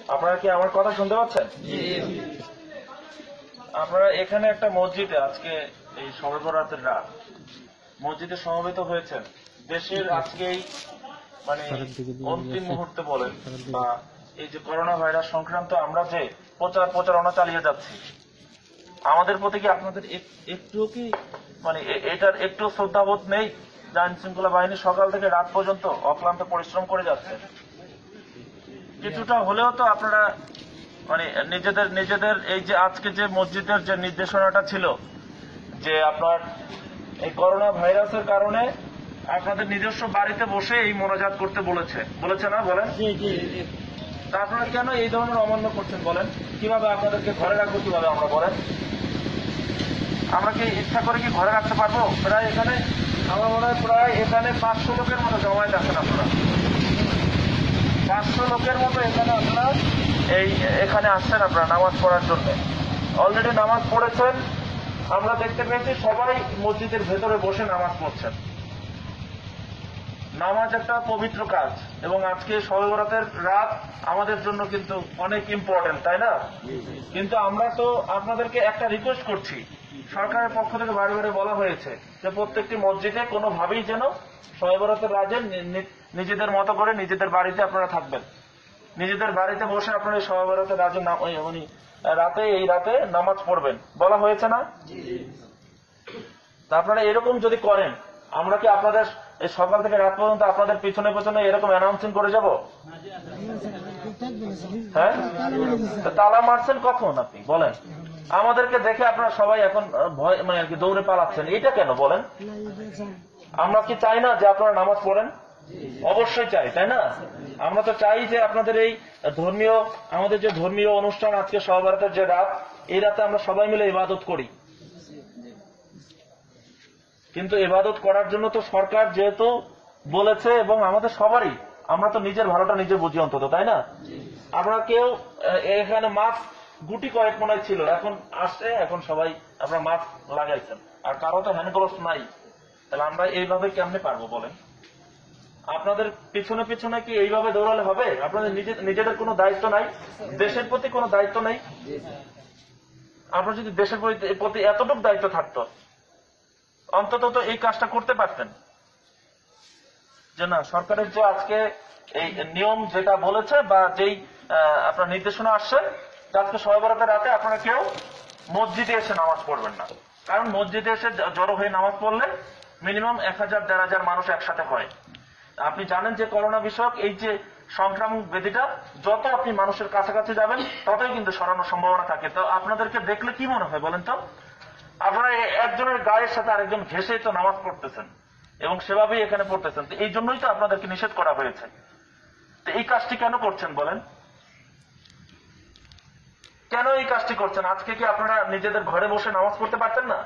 আপনারা কি আমার কথা শুনতে পাচ্ছেন? আপনারা এখানে একটা মসজিদে আজকে এই শবে বরাতের রাত মসজিদে সমবেত হয়েছেন। দেশের আজকেই মানে অন্তিম মুহূর্তে বলেন বা এই যে করোনা ভাইরাস সংক্রান্ত আমরা যে প্রচারণা চালিয়ে যাচ্ছি, আমাদের প্রতি কি আপনাদের একটুও কি মানে এটার একটু শ্রদ্ধাবোধ নেই? আইন শৃঙ্খলা বাহিনী সকাল থেকে রাত পর্যন্ত অক্লান্ত পরিশ্রম করে যাচ্ছে। কিছুটা হলেও তো আপনারা মানে নিজেদের এই যে আজকে যে মসজিদের যে নির্দেশনাটা ছিল যে আপনার এই করোনা ভাইরাসের কারণে আপনাদের নিজস্ব বাড়িতে বসে এই মোনাজাত করতে বলেছে না বলেন? তা আপনারা কেন এই ধরনের অমান্য করছেন বলেন? কিভাবে আপনাদেরকে ঘরে রাখবো কিভাবে আমরা বলেন? আমরা কি ইচ্ছা করে কি ঘরে রাখতে পারবো? প্রায় এখানে আমার মনে হয় প্রায় এখানে 500 লোকের মতো জমায়েত আছেন আপনারা। 500 লোকের মতো এখানে আপনারা এখানে আসছেন আপনারা নামাজ পড়ার জন্য। অলরেডি নামাজ পড়েছেন, আমরা দেখতে পেয়েছি সবাই মসজিদের ভেতরে বসে নামাজ পড়ছেন। নামাজ একটা পবিত্র কাজ এবং আজকে শবে বরাতের রাত আমাদের জন্য কিন্তু অনেক ইম্পর্টেন্ট, তাই না? কিন্তু আমরা তো আপনাদেরকে একটা রিকোয়েস্ট করছি, সরকারের পক্ষ থেকে বারে বারে বলা হয়েছে যে প্রত্যেকটি মসজিদে কোনোভাবেই যেন শবে বরাতের রাতে নিজেদের মতো করে নিজেদের বাড়িতে আপনারা থাকবেন, নিজেদের বাড়িতে বসে আপনারা শবে বরাতের রাতে এই রাতে নামাজ পড়বেন বলা হয়েছে না? তা আপনারা এরকম যদি করেন, আমরা কি আপনাদের এই সকাল থেকে রাত পর্যন্ত আপনাদের পিছনে পিছনে এরকম অ্যানাউন্সিং করে যাব? হ্যাঁ, তালা মারছেন কখন আপনি বলেন? আমাদেরকে দেখে আপনারা সবাই এখন ভয় মানে আর কি দৌড়ে পালাচ্ছেন, এটা কেন বলেন? আমরা কি চাই না যে আপনারা নামাজ পড়েন? অবশ্যই চাই, তাই না? আমরা তো চাই যে আপনাদের এই আমাদের যে ধর্মীয় অনুষ্ঠান আজকে শবে বরাতের যে রাত, এই রাতে আমরা সবাই মিলে ইবাদত করি। কিন্তু ইবাদত করার জন্য তো সরকার যেহেতু বলেছে এবং আমাদের সবারই, আমরা তো নিজের ভালোটা নিজে বুঝি অন্তত, তাই না? আপনারা কেউ এখানে মাস্ক গুটি কয়েক মনে ছিল, এখন আসছে, এখন সবাই আপনারা মাস্ক লাগাইছেন, আর কারো তো হ্যান্ড গ্লোভস নাই। তাহলে আমরা এইভাবে কেমনে পারবো বলেন? আপনাদের পিছনে পিছনে কি এইভাবে দৌড়ালে হবে? আপনাদের নিজেদের কোনো দায়িত্ব নাই? দেশের প্রতি কোনো দায়িত্ব নাই? আপনার যদি দেশের প্রতি এতটুকু দায়িত্ব থাকতো, অন্তত তো এই কাজটা করতে পারতেন যে না, সরকারের যে আজকে এই নিয়ম যেটা বলেছে বা যেই আপনার নির্দেশনা আসছে, আজকে শবে বরাতের রাতে আপনারা কেউ মসজিদে এসে নামাজ পড়বেন না। কারণ মসজিদে এসে জড়ো হয়ে নামাজ পড়লে মিনিমাম 1000-1500 মানুষ একসাথে হয়। আপনি জানেন যে করোনা বিষয়ক এই যে সংক্রামক ব্যাধিটা যত আপনি মানুষের কাছাকাছি যাবেন ততই কিন্তু ছড়ানোর সম্ভাবনা থাকে। তো আপনাদেরকে দেখলে কি মনে হয় বলেন তো? আপনারা একজনের গায়ের সাথে আরেকজন ঘেঁষেই তো নামাজ পড়তেছেন এবং সেভাবেই এখানে পড়তেছেন। তো এই জন্যই তো আপনাদেরকে নিষেধ করা হয়েছে। তো এই কাজটি কেন করছেন বলেন? কেন এই কাজটি করছেন? আজকে কি আপনারা নিজেদের ঘরে বসে নামাজ পড়তে পারতেন না?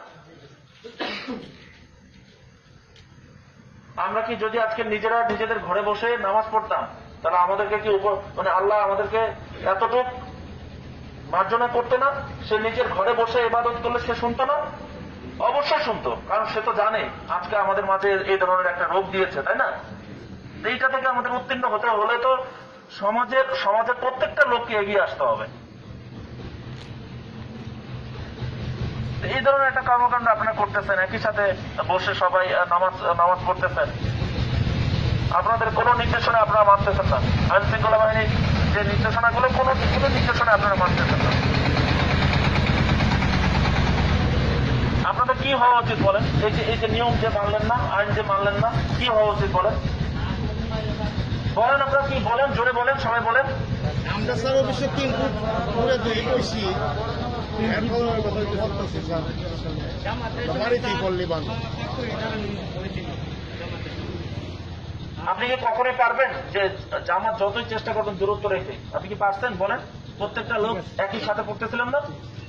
আমরা কি যদি আজকে নিজেদের ঘরে বসে নামাজ পড়তাম, তাহলে আমাদেরকে কি মানে আল্লাহ আমাদেরকে এতটুক মার্জনা করতে না? সে নিজের ঘরে বসে ইবাদত করলে সে শুনতো না? অবশ্যই শুনতো, কারণ সে তো জানে আজকে আমাদের মাঝে এই ধরনের একটা রোগ দিয়েছে, তাই না? এইটা থেকে আমাদের উত্তীর্ণ হতে হলে তো সমাজের প্রত্যেকটা লোককে এগিয়ে আসতে হবে। এই ধরনের একটা কর্মকাণ্ড আপনারা করতেছেন, একই সাথে বসে সবাই নামাজ পড়তেছেন, আপনাদের কোনো নির্দেশনা আপনারা মানতেছেন না। আইন শৃঙ্খলা বাহিনীর যে নির্দেশনাগুলো কোনো নির্দেশনা আপনারা মানতেছেন না। আপনাদের কি হওয়া উচিত বলেন? এই যে নিয়ম যে মানলেন না, আইন যে মানলেন না, কি হওয়া উচিত বলেন? আপনারা কি বলেন? জোরে বলেন, সবাই বলেন। আমরা স্যার অবশ্য কিন্তু পুরো দুই কইছি, আপনি কি কখনোই পারবেন যে জামাত যতই চেষ্টা করবেন দূরত্ব রেখে, আপনি কি পারছেন বলেন? প্রত্যেকটা লোক একই সাথে পড়তেছিলেন না?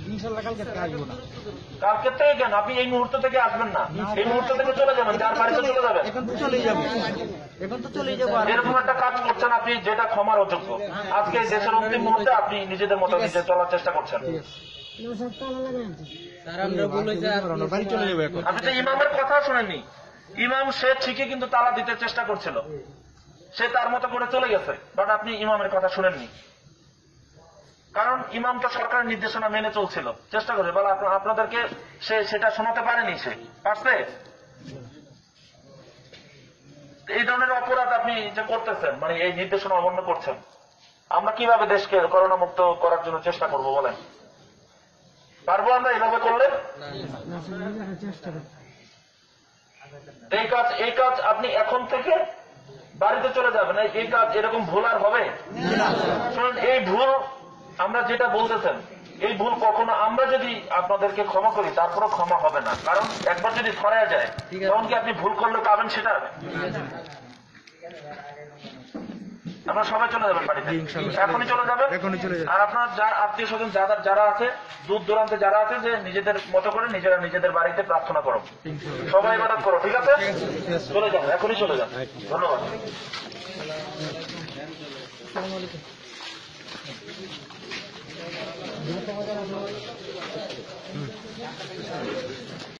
কালকে থেকে কেন? আপনি এই মুহূর্ত থেকে আসবেন না, এই মুহূর্ত থেকে চলে যাবেন, যার বাড়িতে চলে যাবেন। এরকম একটা কাজ করছেন আপনি যেটা ক্ষমার অযোগ্য। আজকে দেশের অন্তিম মুহূর্তে আপনি নিজেদের মতো নিজে চলার চেষ্টা করছেন। আপনি তো ইমামের কথা শুনেননি। ইমাম সে ঠিকই কিন্তু তালা দিতে চেষ্টা করছিল, সে তার মতো করে চলে গেছে, বাট আপনি ইমামের কথা শুনেননি। কারণ ইমাম তো সরকারের নির্দেশনা মেনে চলছিল, চেষ্টা করে বলে আপনাদেরকে সেটা শোনাতে পারেনি, সে পারছে। এই ধরনের অপরাধ আপনি যে করতেছেন, মানে এই নির্দেশনা অমান্য করছেন, আমরা কিভাবে দেশকে করোনা মুক্ত করার জন্য চেষ্টা করব বলেন? পারবো আমরা এইভাবে করলে? এই কাজ আপনি এখন থেকে বাড়িতে চলে যাবেন। এই কাজ এরকম ভুল আর হবে? শুনুন, এই ভুল আমরা যেটা বলতেছেন, এই ভুল কখনো আমরা যদি আপনাদেরকে ক্ষমা করি তারপরও ক্ষমা হবে না। কারণ একবার যদি ধরা যায় তখন কি আপনি ভুল করলে পাবেন সেটা? আমরা সবাই চলে যাবেন বাড়িতে, এখনই চলে যাবেন। আর আপনার আত্মীয় স্বজন যারা আছে, দূর দূরান্তে যারা আছে, যে নিজেদের মতো করে নিজেরা নিজেদের বাড়িতে প্রার্থনা করো, সবাই ইবাদত করো, ঠিক আছে? চলে যান, এখনই চলে যান। ধন্যবাদ।